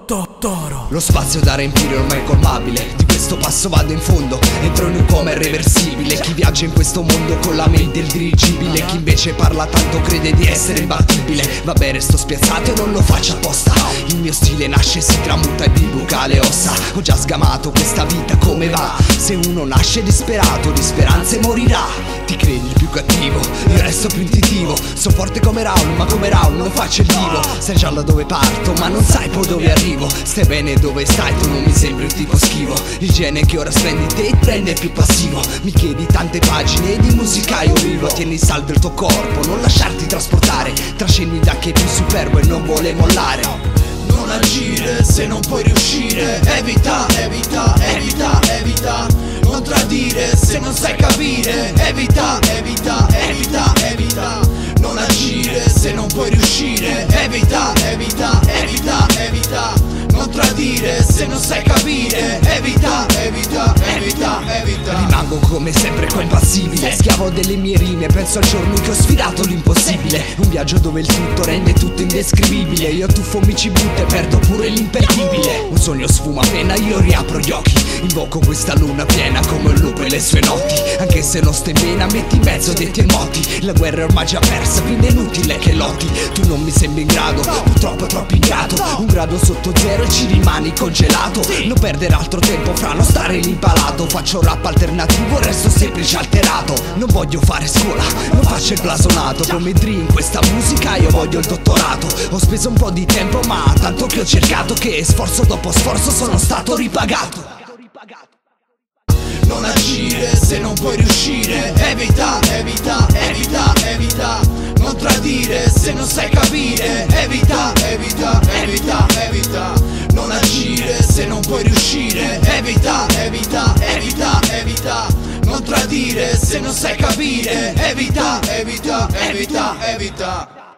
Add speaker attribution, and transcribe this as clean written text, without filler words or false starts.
Speaker 1: Toro.
Speaker 2: Lo spazio da riempire ormai è colmabile. Di questo passo vado in fondo, entro in un coma irreversibile. Chi viaggia in questo mondo con la mente il dirigibile. Chi invece parla tanto crede di essere imbattibile. Va bene, sto spiazzato e non lo faccio apposta. Il mio stile nasce, si tramuta e mi buca le ossa. Ho già sgamato questa vita come va. Se uno nasce disperato, di speranze morirà. Ti credi il più cattivo, io resto più intuitivo. Sono forte come Raul, ma come Raul non faccio il divo. Sai già da dove parto, ma non sai poi dove arrivo. Stai bene dove stai, tu non mi sembri un tipo schivo. Il gene che ora spendi te rende più passivo. Mi chiedi tante pagine di musica io vivo. Tieni saldo il tuo corpo, non lasciarti trasportare. Trascendi da che è più superbo e non vuole mollare.
Speaker 3: Non agire se non puoi riuscire. Evita, evita, evita, evita. Non tradire se non sai capire. Evita, evita, evita, evita. Non agire se non puoi riuscire. Evita, evita, evita, evita. Non tradire se non sai capire. Evita, evita, evita, evita.
Speaker 2: Rimango come sempre qua impassibile, schiavo delle mie rime, penso al giorno che ho sfidato l'impossibile. Un viaggio dove il tutto rende tutto indescrivibile. Io tuffo, mi ci butto e perdo pure l'imperdibile. Un sogno sfuma appena io riapro gli occhi. Invoco questa luna piena come un lupo e le sue notti. Anche se non sto in vena, metti in mezzo dei termoti. La guerra è ormai già persa, quindi è inutile che lotti. Tu non mi sembri in grado, purtroppo è troppo ingrato. Un grado sotto zero e ci rimani congelato. Non perdere altro tempo fra non stare lì impalato. Faccio rap alternativo, resto semplice alterato. Non voglio fare scuola, non faccio il blasonato. Come Dre in questa musica io voglio il dottorato. Ho speso un po' di tempo ma tanto che ho cercato che sforzo dopo sforzo sono stato ripagato.
Speaker 3: Non agire se non puoi riuscire. Evita, evita, evita, evita. Non tradire se non sai capire. Evita, evita, evita, evita. Non agire se non puoi riuscire. Evita, evita, evita, evita. Non tradire se non sai capire. Evita, evita, evita, evita.